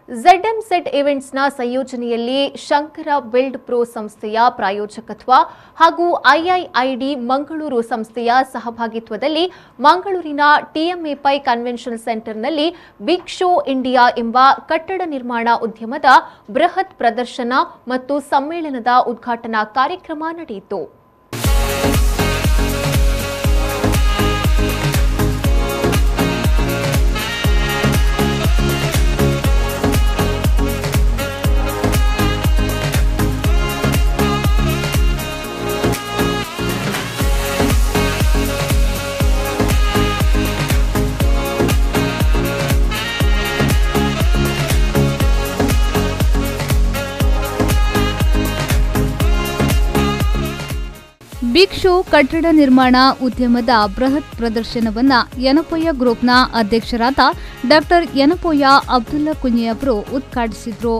ZMZ ಇವೆಂಟ್ಸ್ನ ಸಂಯೋಜನೆಯಲ್ಲಿ Shankara build pro ಸಂಸ್ಥೆಯ ಪ್ರಾಯೋಜಕತ್ವ ಹಾಗೂ IIID ಮಂಗಳೂರು ಸಂಸ್ಥೆಯ ಸಹಭಾಗಿತ್ವದಲ್ಲಿ ಮಂಗಳೂರಿನ TMAPI ಕನ್ವೆನ್ಷನ್ ಸೆಂಟರ್ನಲ್ಲಿ ಬಿಗ್ ಶೋ ಇಂಡಿಯಾ ಎಂಬ ಕಟ್ಟಡ ನಿರ್ಮಾಣ ಉದ್ಯಮದ ಬೃಹತ್ ಪ್ರದರ್ಶನ ಮತ್ತು ಸಮ್ಮೇಳನದ ಉದ್ಘಾಟನಾ ಕಾರ್ಯಕ್ರಮ ನಡೆಯಿತು. ಬಿಗ್ ಶೋ ಕಟ್ಟಡ ನಿರ್ಮಾಣ ಉದ್ಯಮದ ಬೃಹತ್ ಪ್ರದರ್ಶನವನ್ನು ಯನಪೋಯ ಗ್ರೂಪ್ನ ಅಧ್ಯಕ್ಷರಾದ ಡಾ. ಯನಪೋಯ ಅಬ್ದುಲ್ಲಾ ಕುಂಞಿ ಅವರು ಉದ್ಘಾಟಿಸಿದರು.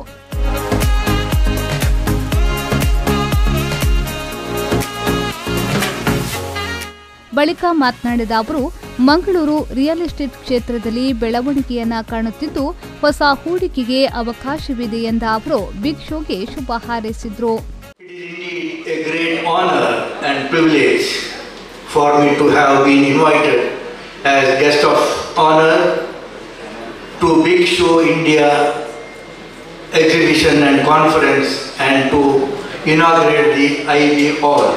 ಬಳಿಕ ಮಾತನಾಡಿದ ಅವರು, ಮಂಗಳೂರು ರಿಯಲ್ ಎಸ್ಟೇಟ್ ಕ್ಷೇತ್ರದಲ್ಲಿ ಬೆಳವಣಿಗೆಯನ್ನ ಕಾಣುತ್ತಿದ್ದು ಹೊಸ ಹೂಡಿಕೆಗೆ ಅವಕಾಶವಿದೆ ಎಂದ ಅವರು ಬಿಗ್ ಶೋಗೆ ಶುಭ ಹಾರೈಸಿದರು. A great honor and privilege for me to have been invited as guest of honor to Big Show India exhibition and conference and to inaugurate the IB Hall.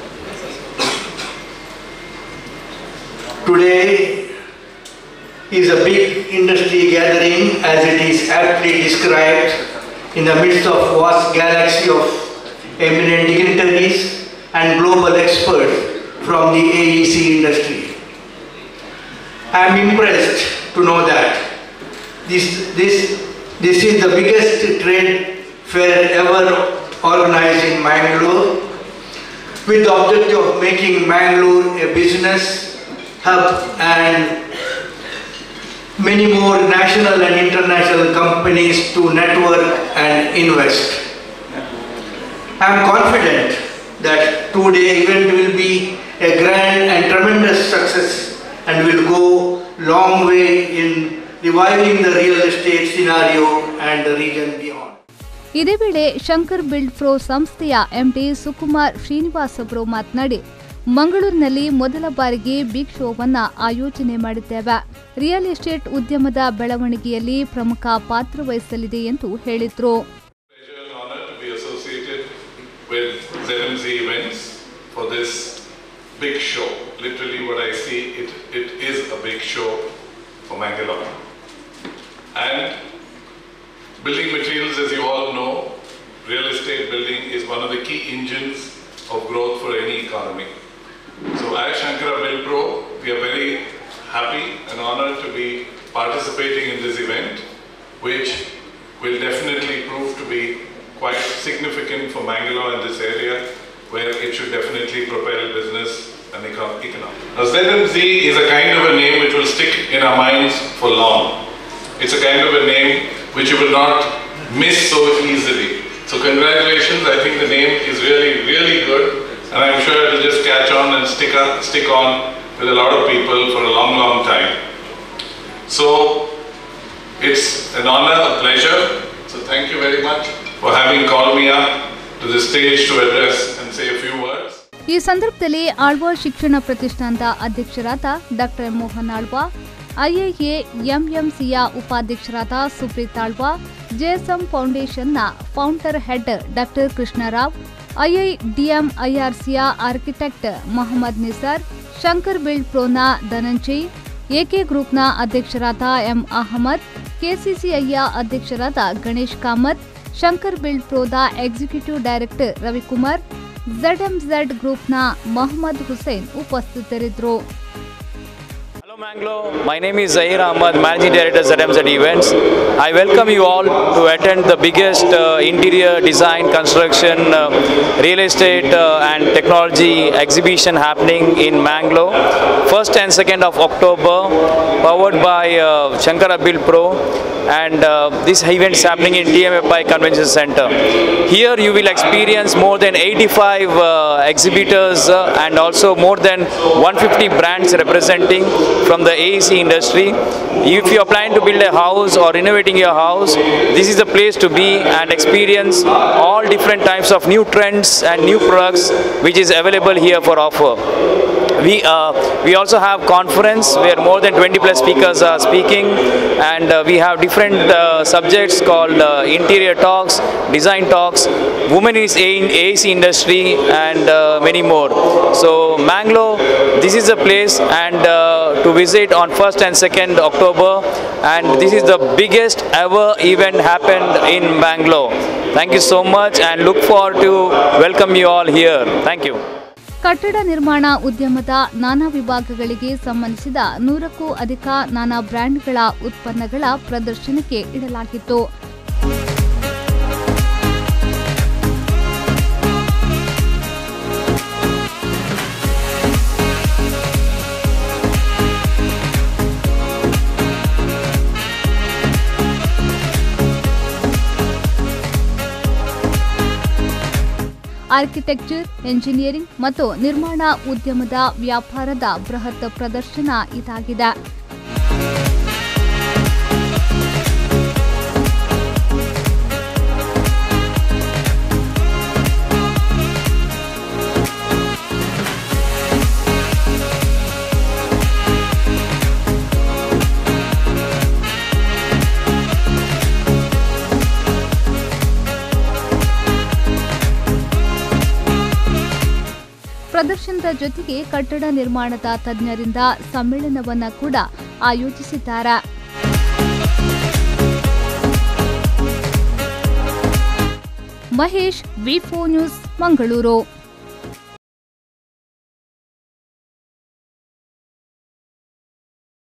Today is a big industry gathering, as it is aptly described, in the midst of vast galaxy of eminent dignitaries and global experts from the AEC industry. I am impressed to know that this is the biggest trade fair ever organized in Mangalore, with the objective of making Mangalore a business hub and many more national and international companies to network and invest. I am confident that today event will be a grand and tremendous success and will go long way in reviving the real estate scenario and the region beyond. ಇದೇ ವೇಳೆ Shankar build pro ಸಂಸ್ಥೆಯ MD Sukumar Srinivas ಅವರು ಮಾತನಾಡಿ, ಮಂಗಳೂರಿನಲ್ಲಿ ಮೊದಲ ಬಾರಿಗೆ big ಶೋವನ್ನು ಆಯೋಜನೆ ಮಾಡಿದ್ದೇವೆ. ರಿಯಲ್ ಎಸ್ಟೇಟ್ ಉದ್ಯಮದ ಬೆಳವಣಿಗೆಯಲ್ಲಿ ಪ್ರಮುಖ ಪಾತ್ರ ವಹಿಸಲಿದೆ ಎಂದು ಹೇಳಿದರು. With ZMZ events for this big show. Literally what I see, it is a big show for Mangalore. And building materials, as you all know, real estate building is one of the key engines of growth for any economy. So as Shankara Bill Pro, we are very happy and honored to be participating in this event, which will definitely prove to be quite significant for Mangalore in this area, where it should definitely propel business and economy. Now ZMZ is a kind of a name which will stick in our minds for long. It's a kind of a name which you will not miss so easily. So congratulations, I think the name is really, really good, and I'm sure it will just catch on and stick on with a lot of people for a long, long time. So it's an honor, a pleasure. So thank you very much for having called me up to the stage to address and say a few words. ಈ ಸಂದರ್ಭದಲ್ಲಿ ಆಳ್ವಾ ಶಿಕ್ಷಣ ಪ್ರತಿಷ್ಠಾನದ ಅಧ್ಯಕ್ಷರಾದ ಡಾ. Mohan Alva, IIA MMCಯ ಉಪಾಧ್ಯಕ್ಷರಾದ Supreeth Alva, JSM ಫೌಂಡೇಶನ್ನ founder head ಡಾ. ಕೃಷ್ಣರಾವ್, IIDM IRCಯ ಆರ್ಕಿಟೆಕ್ಟ್ ಮೊಹಮ್ಮದ್ ನಿಸಾರ್, ಶಂಕರ್ ಬಿಲ್ಡ್ ಪ್ರೋನ ಧನಂಜಯ್, AK ಗ್ರೂಪ್ನ ಅಧ್ಯಕ್ಷರಾದ M. ಅಹಮದ್, KCCIಯ ಅಧ್ಯಕ್ಷರಾದ ಗಣೇಶ್ ಕಾಮತ್, ಶಂಕರ್ ಬಿಲ್ಡ್ ಪ್ರೋದ ಎಕ್ಸಿಕ್ಯೂಟಿವ್ ಡೈರೆಕ್ಟರ್ ರವಿಕುಮಾರ್, ZMZ ಗ್ರೂಪ್ನ ಮೊಹಮ್ಮದ್ ಹುಸೇನ್ ಉಪಸ್ಥಿತರಿದ್ದರು. Hello Mangalore, my name is Zahir Ahmad, Managing Director ZMZ Events. I welcome you all to attend the biggest interior design, construction, real estate and technology exhibition happening in Mangalore. 1st and 2nd of October, powered by Shankara Bill Pro. and this event is happening in TMFI Convention Center. Here you will experience more than 85 exhibitors and also more than 150 brands representing from the AEC industry. If you are planning to build a house or renovating your house, this is the place to be and experience all different types of new trends and new products which is available here for offer. We also have conference where more than 20 plus speakers are speaking, and we have different subjects called interior talks, design talks, women in AEC industry, and many more. So Mangalore, this is the place and to visit on 1st and 2nd October, and this is the biggest ever event happened in Bangalore. Thank you so much and look forward to welcome you all here. Thank you. ಕಟ್ಟಡ ನಿರ್ಮಾಣ ಉದ್ಯಮದ ನಾನಾ ವಿಭಾಗಗಳಿಗೆ ಸಂಬಂಧಿಸಿದ 100ಕ್ಕೂ ಅಧಿಕ ನಾನಾ ಬ್ರ್ಯಾಂಡ್ಗಳ ಉತ್ಪನ್ನಗಳ ಪ್ರದರ್ಶನಕ್ಕೆ ಇಡಲಾಗಿತ್ತು. ಆರ್ಕಿಟೆಕ್ಚರ್, ಎಂಜಿನಿಯರಿಂಗ್ ಮತ್ತು ನಿರ್ಮಾಣ ಉದ್ಯಮದ ವ್ಯಾಪಾರದ ಬೃಹತ್ ಪ್ರದರ್ಶನ ಇದಾಗಿದೆ. ಪ್ರದರ್ಶನದ ಜೊತೆಗೆ ಕಟ್ಟಡ ನಿರ್ಮಾಣದ ತಜ್ಞರಿಂದ ಸಮ್ಮೇಳನವನ್ನ ಕೂಡ ಆಯೋಜಿಸಿದ್ದಾರೆ. ಮಹೇಶ್, ವಿ4 ನ್ಯೂಸ್, ಮಂಗಳೂರು.